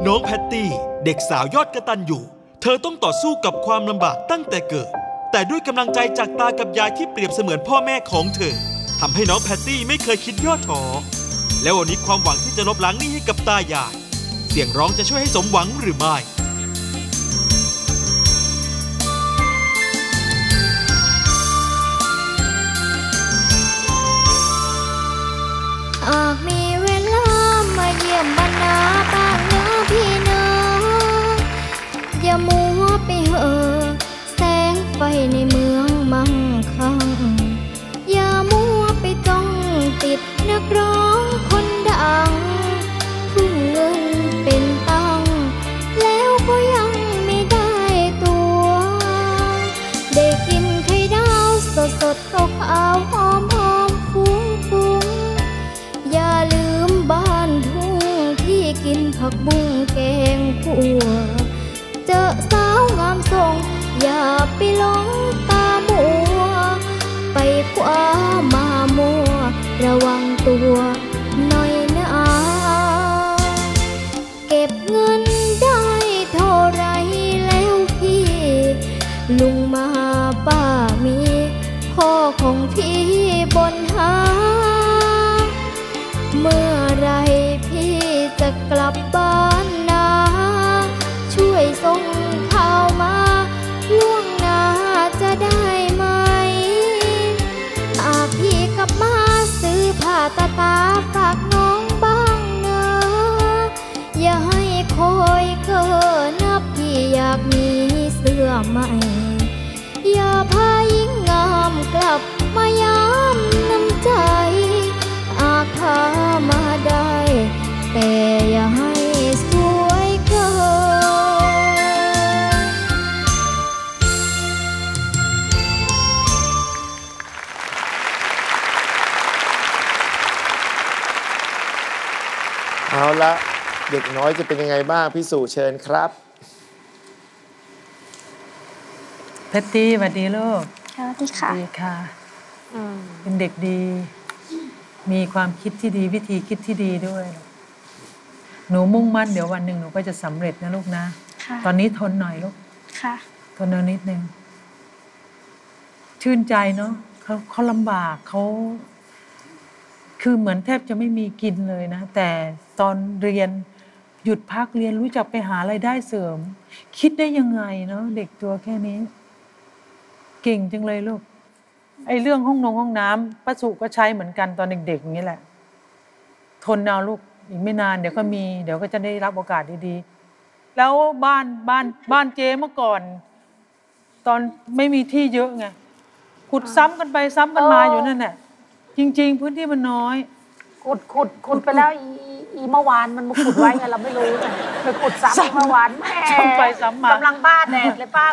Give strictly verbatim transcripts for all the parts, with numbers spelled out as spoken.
น้องแพตตี้เด็กสาวยอดกตัญญูเธอต้องต่อสู้กับความลำบากตั้งแต่เกิดแต่ด้วยกำลังใจจากตากับยายที่เปรียบเสมือนพ่อแม่ของเธอทำให้น้องแพตตี้ไม่เคยคิดย่อท้อและวันนี้ความหวังที่จะลบล้างหนี้ให้กับตายายเสียงร้องจะช่วยให้สมหวังหรือไม่หากมีเวลามาเยี่ยมบรรดาบ้านเนื้อพี่น้องอย่ามัวไปเหอะแสงไฟในเมืองมั่งคั่งอย่ามัวไปจ้องติดนักร้องคนดังทุ่มเงินเป็นตังแล้วก็ยังไม่ได้ตัวได้กินไข่ดาวสดสดขาวขาวหอมหอมฟุ้งฟุ้งอย่าลืมบ้านทุ่งที่กินผักบุ้งแกงขั่วเจอสาวงามทรงอย่าไปหลงตามัวไปคว้ามามัวระวังตัวหน่อยนะเก็บเงินได้เท่าไรแล้วพี่ลุงมาป้ามีพ่อของพี่บนหาเมื่อไรพี่จะกลับบ้านนาช่วยส่งข่าวมาล่วงหน้าจะได้ไหมหากพี่กลับมาซื้อผ้าตาตาฝากน้องบ้างนะอย่าให้คอยเกินนะพี่อยากมีเสื้อใหม่อย่าพายิ่งงามกลับมาย้ำน้ำใจอาจพามาได้แต่อย่าให้สวยเกินเอาละเด็กน้อยจะเป็นยังไงบ้างพี่สุเชิญครับแพตตี้สวัสดีลูกสวัสดีค่ะดีค่ะเป็นเด็กดีมีความคิดที่ดีวิธีคิดที่ดีด้วยหนูมุ่งมั่นเดี๋ยววันหนึ่งหนูก็จะสำเร็จนะลูกนะตอนนี้ทนหน่อยลูกค่ะทนเอานิดนึงชื่นใจเนาะเขาเขาลำบากเขาคือเหมือนแทบจะไม่มีกินเลยนะแต่ตอนเรียนหยุดพักเรียนรู้จักไปหารายได้เสริมคิดได้ยังไงเนาะเด็กตัวแค่นี้เก่งจังเลยลูกไอ้เรื่องห้องนงห้องน้ำป้าสุก็ใช้เหมือนกันตอนเด็กๆอย่างนี้แหละทนเอาลูกอีกไม่นานเดี๋ยวก็มีเดี๋ยวก็จะได้รับโอกาสดีๆแล้วบ้านบ้านบ้านเจ๊เมื่อก่อนตอนไม่มีที่เยอะไงขุดซ้ำกันไปซ้ำกันมาอยู่นั่นแหละจริงๆพื้นที่มันน้อยขุดขุดขุดไปแล้วอีอีเมื่อวานมันมาขุดไว้ไงเราไม่รู้ไงไปขุดซ้ำเมื่อวานแม่ซ้ำไปซ้ำมากำลังบ้าแดดเลยป้า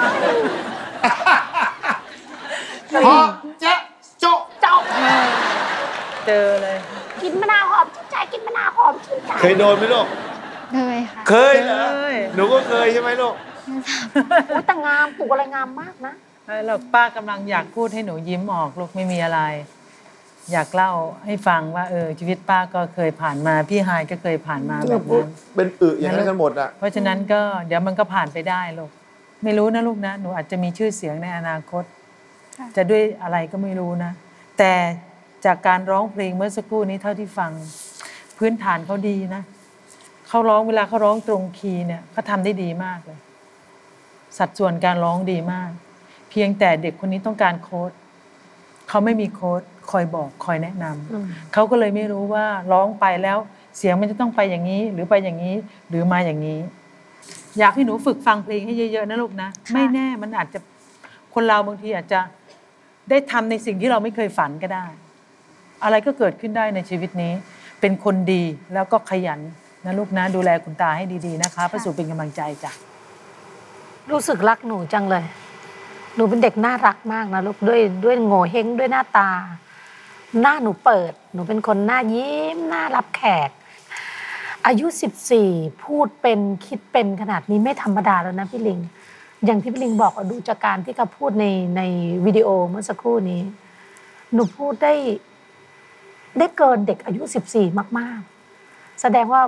เออพอเจ๊โจ๊ะเจ้าเจอเลยกินมะนาวหอมชื่นใจกินมะนาวหอมชื่นใจเคยโดนไหมลูกเคยค่ะเคยเหรอหนูก็เคยใช่ไหมลูกอุ้ยแต่งามปลูกอะไรงามมากนะใช่แล้วป้ากำลังอยากพูดให้หนูยิ้มออกลูกไม่มีอะไรอยากเล่าให้ฟังว่าเออชีวิตป้าก็เคยผ่านมาพี่ฮายก็เคยผ่านมาแบบนั้นเป็นอึอย่างนั้นกันหมดอ่ะเพราะฉะนั้นก็เดี๋ยวมันก็ผ่านไปได้ลูกไม่รู้นะลูกนะหนูอาจจะมีชื่อเสียงในอนาคตจะด้วยอะไรก็ไม่รู้นะแต่จากการร้องเพลงเมื่อสักครู่นี้เท่าที่ฟังพื้นฐานเขาดีนะเขาร้องเวลาเขาร้องตรงคีย์เนี่ยเขาทำได้ดีมากเลยสัดส่วนการร้องดีมากเพียงแต่เด็กคนนี้ต้องการโค้ชเขาไม่มีโค้ชคอยบอกคอยแนะนำเขาก็เลยไม่รู้ว่าร้องไปแล้วเสียงมันจะต้องไปอย่างนี้หรือไปอย่างนี้หรือมาอย่างนี้อยากให้หนูฝึกฟังเพลงให้เยอะๆนะลูกนะไม่แน่มันอาจจะคนเราบางทีอาจจะได้ทำในสิ่งที่เราไม่เคยฝันก็ได้อะไรก็เกิดขึ้นได้ในชีวิตนี้เป็นคนดีแล้วก็ขยันนะลูกนะดูแลคุณตาให้ดีๆนะคะป้าสุเป็นกำลังใจจ้ะรู้สึกรักหนูจังเลยหนูเป็นเด็กน่ารักมากนะลูกด้วยด้วยโง่เฮงด้วยหน้าตาหน้าหนูเปิดหนูเป็นคนหน้ายิ้มน่ารับแขกอายุสิบสี่พูดเป็นคิดเป็นขนาดนี้ไม่ธรรมดาแล้วนะพี่ลิงอย่างที่พี่ลิงบอกดูจากการที่เขาพูดในในวิดีโอเมื่อสักครู่นี้หนูพูดได้ได้เกินเด็กอายุสิบสี่มากๆแสดงว่า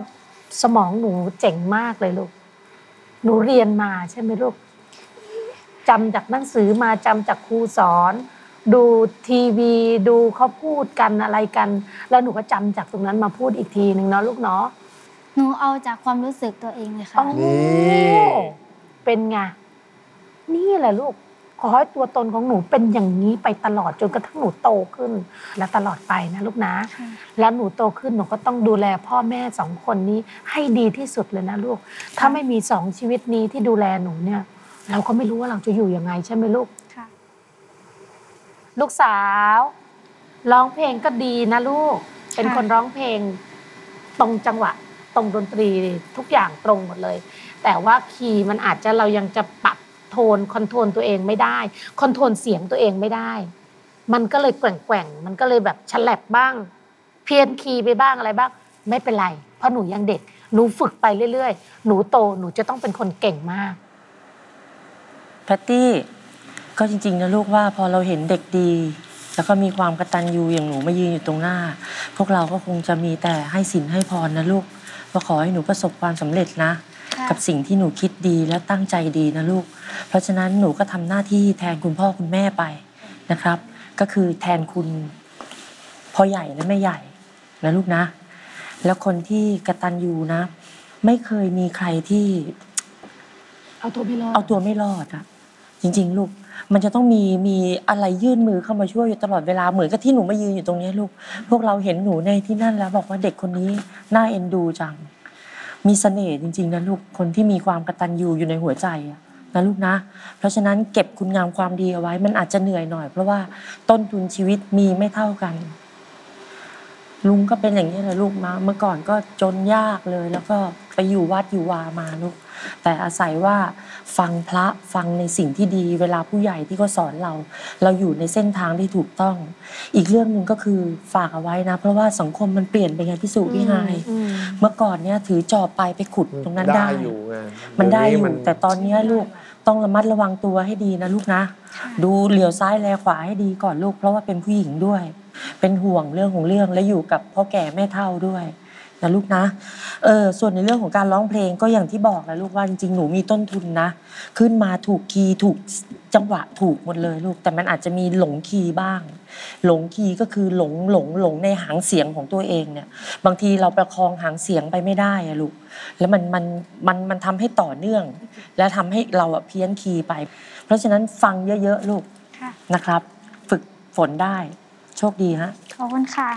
สมองหนูเจ๋งมากเลยลูกหนูเรียนมาใช่ไหมลูกจำจากหนังสือมาจำจากครูสอนดูทีวีดูเขาพูดกันอะไรกัน แล้วหนูก็จำจากตรงนั้นมาพูดอีกทีหนึ่งเนาะลูกเนาะหนูเอาจากความรู้สึกตัวเองเลยค่ะนี่เป็นไงนี่แหละลูกขอให้ตัวตนของหนูเป็นอย่างนี้ไปตลอดจนกระทั่งหนูโตขึ้นและตลอดไปนะลูกนะแล้วหนูโตขึ้นหนูก็ต้องดูแลพ่อแม่สองคนนี้ให้ดีที่สุดเลยนะลูกถ้าไม่มีสองชีวิตนี้ที่ดูแลหนูเนี่ยเราก็ไม่รู้ว่าเราจะอยู่ยังไงใช่ไหมลูกลูกสาวร้องเพลงก็ดีนะลูกเป็นคนร้องเพลงตรงจังหวะตรงดนตรีทุกอย่างตรงหมดเลยแต่ว่าคีย์มันอาจจะเรายังจะปรับโทนคอนโทรลตัวเองไม่ได้คอนโทรลเสียงตัวเองไม่ได้มันก็เลยแกว่งๆมันก็เลยแบบฉลับบ้างเพี้ยนคีย์ไปบ้างอะไรบ้างไม่เป็นไรเพราะหนูยังเด็กหนูฝึกไปเรื่อยๆหนูโตหนูจะต้องเป็นคนเก่งมากแพตตี้ก็จริงๆนะลูกว่าพอเราเห็นเด็กดีแล้วก็มีความกตัญญูอย่างหนูมายืนอยู่ตรงหน้าพวกเราก็คงจะมีแต่ให้สินให้พรนะลูกก็ขอให้หนูประสบความสำเร็จนะกับสิ่งที่หนูคิดดีและตั้งใจดีนะลูกเพราะฉะนั้นหนูก็ทำหน้าที่แทนคุณพ่อคุณแม่ไปนะครับก็คือแทนคุณพ่อใหญ่และแม่ใหญ่นะลูกนะแล้วคนที่กตัญญูนะไม่เคยมีใครที่เอาตัวไม่รอดเอาตัวไม่รอดอะจริงๆลูกมันจะต้องมีมีอะไรยื่นมือเข้ามาช่วยอยู่ตลอดเวลาเหมือนกับที่หนูมายืนอยู่ตรงนี้ลูกพวกเราเห็นหนูในที่นั่นแล้วบอกว่าเด็กคนนี้น่าเอ็นดูจังมีเสน่ห์จริงๆนะลูกคนที่มีความกตัญญูอยู่ในหัวใจนะลูกนะเพราะฉะนั้นเก็บคุณงามความดีเอาไว้มันอาจจะเหนื่อยหน่อยเพราะว่าต้นทุนชีวิตมีไม่เท่ากันลุงก็เป็นอย่างนี้แหละลูกมาเมื่อก่อนก็จนยากเลยแล้วก็ไปอยู่วัดอยู่วามาลูกแต่อาศัยว่าฟังพระฟังในสิ่งที่ดีเวลาผู้ใหญ่ที่เขาสอนเราเราอยู่ในเส้นทางที่ถูกต้องอีกเรื่องหนึ่งก็คือฝากเอาไว้นะเพราะว่าสังคมมันเปลี่ยนไปไงพี่สุพี่ฮายเมื่อก่อนเนี้ยถือจอบไปไปขุดตรงนั้นได้มันได้อยู่แต่ตอนนี้ลูกต้องระมัดระวังตัวให้ดีนะลูกนะดูเหลียวซ้ายแลขวาให้ดีก่อนลูกเพราะว่าเป็นผู้หญิงด้วยเป็นห่วงเรื่องของเรื่องและอยู่กับพ่อแก่แม่เฒ่าด้วยนะลูกนะเออส่วนในเรื่องของการร้องเพลงก็อย่างที่บอกแล้วลูกว่าจริงๆหนูมีต้นทุนนะขึ้นมาถูกคีย์ถูกจังหวะถูกหมดเลยลูกแต่มันอาจจะมีหลงคีย์บ้างหลงคีย์ก็คือหลงหลงหลงในหางเสียงของตัวเองเนี่ยบางทีเราประคองหางเสียงไปไม่ได้อะลูกแล้วมันมันมันมันทำให้ต่อเนื่องและทำให้เราเพี้ยนคีย์ไปเพราะฉะนั้นฟังเยอะๆลูกนะครับฝึกฝนได้โชคดีฮะขอบคุณค่ะ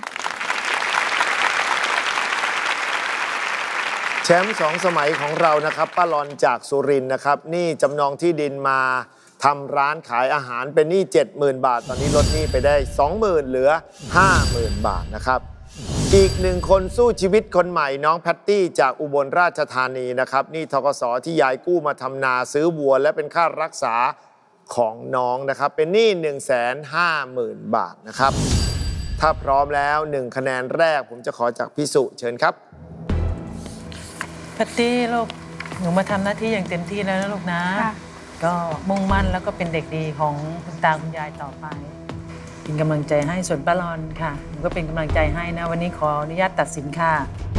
แชมป์สองสมัยของเรานะครับป้าลอนจากสุรินทร์นะครับนี่จำนองที่ดินมาทำร้านขายอาหารเป็นหนี้ เจ็ดหมื่น บาทตอนนี้ลดหนี้ไปได้ สองหมื่น เหลือ ห้าหมื่น บาทนะครับอีกหนึ่งคนสู้ชีวิตคนใหม่น้องแพตตี้จากอุบลราชธานีนะครับนี่ธกส.ที่ยายกู้มาทำนาซื้อวัวและเป็นค่ารักษาของน้องนะครับเป็นหนี้ หนึ่งแสนห้าหมื่น บาทนะครับถ้าพร้อมแล้วหนึ่งคะแนนแรกผมจะขอจากพี่สุเชิญครับแพตตี้ลูกหนูมาทำหน้าที่อย่างเต็มที่แล้วนะลูกนะก็มุ่งมั่นแล้วก็เป็นเด็กดีของคุณตาคุณยายต่อไปเป็นกำลังใจให้ส่วนป้าลอนค่ะหนูก็เป็นกำลังใจให้นะวันนี้ขออนุญาตตัดสินค่ะ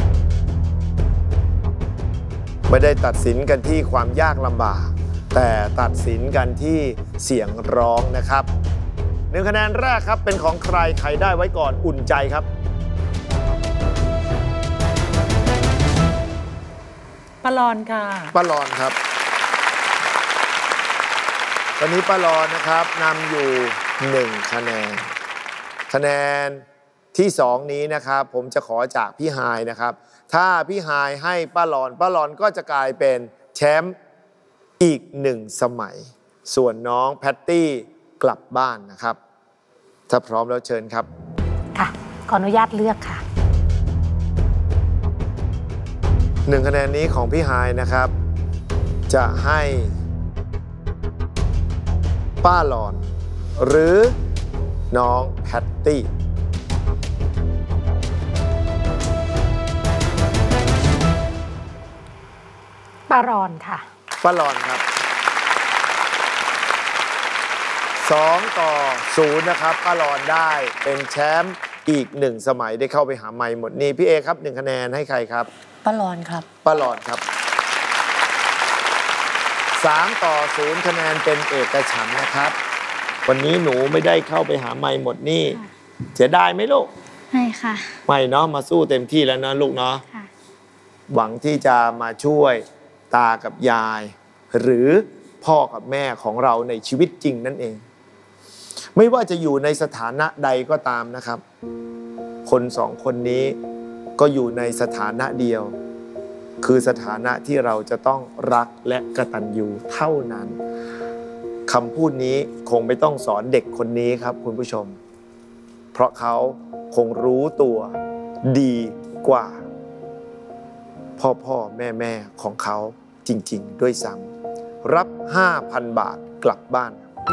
ไม่ได้ตัดสินกันที่ความยากลำบากแต่ตัดสินกันที่เสียงร้องนะครับหนึ่งคะแนนแรกครับเป็นของใครใครได้ไว้ก่อนอุ่นใจครับป้าลอนค่ะป้าลอนครับตอนนี้ป้าลอนนะครับนำอยู่หนึ่งคะแนนคะแนนที่สองนี้นะครับผมจะขอจากพี่ฮายนะครับถ้าพี่ฮายให้ป้าลอนป้าลอนก็จะกลายเป็นแชมป์อีกหนึ่งสมัยส่วนน้องแพตตี้กลับบ้านนะครับถ้าพร้อมแล้วเชิญครับค่ะขออนุญาตเลือกค่ะหนึ่งคะแนนนี้ของพี่ฮายนะครับจะให้ป้าหลอนหรือน้องแพตตี้ป้าหลอนค่ะป้าหลอนครับสองต่อศูนย์นะครับป้าหลอนได้เป็นแชมป์อีกหนึ่งสมัยได้เข้าไปหาไมค์หมดนี่พี่เอครับหนึ่งคะแนนให้ใครครับป้าลอนครับป้าหลอดครับสามต่อศูนย์คะแนนเป็นเอกฉันท์นะครับวันนี้หนูไม่ได้เข้าไปหาไมค์หมดนี่เสียดายไหมลูกไม่ค่ะไม่เนาะมาสู้เต็มที่แล้วนะลูกเนาะค่ะหวังที่จะมาช่วยตากับยาย หรือพ่อกับแม่ของเราในชีวิตจริงนั่นเอง ไม่ว่าจะอยู่ในสถานะใดก็ตามนะครับ คนสองคนนี้ก็อยู่ในสถานะเดียว คือสถานะที่เราจะต้องรักและกตัญญูเท่านั้นคำพูดนี้คงไม่ต้องสอนเด็กคนนี้ครับคุณผู้ชม เพราะเขาคงรู้ตัวดีกว่า พ่อพ่อแม่แม่ของเขาจริงๆด้วยซ้ำรับ ห้าพัน บาทกลับบ้าน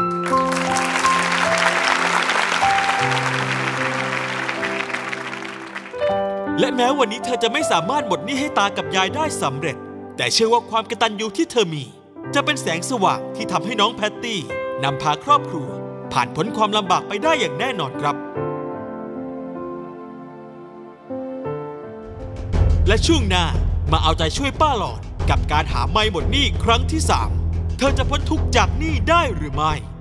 และแม้วันนี้เธอจะไม่สามารถหมดหนี้ให้ตากับยายได้สำเร็จแต่เชื่อว่าความกตัญญูที่เธอมีจะเป็นแสงสว่างที่ทำให้น้องแพตตี้นำพาครอบครัวผ่านพ้นความลำบากไปได้อย่างแน่นอนครับและช่วงหน้ามาเอาใจช่วยป้าหลอดกับการหาไมค์หมดหนี้ครั้งที่สามเธอจะพ้นทุกข์จากหนี้ได้หรือไม่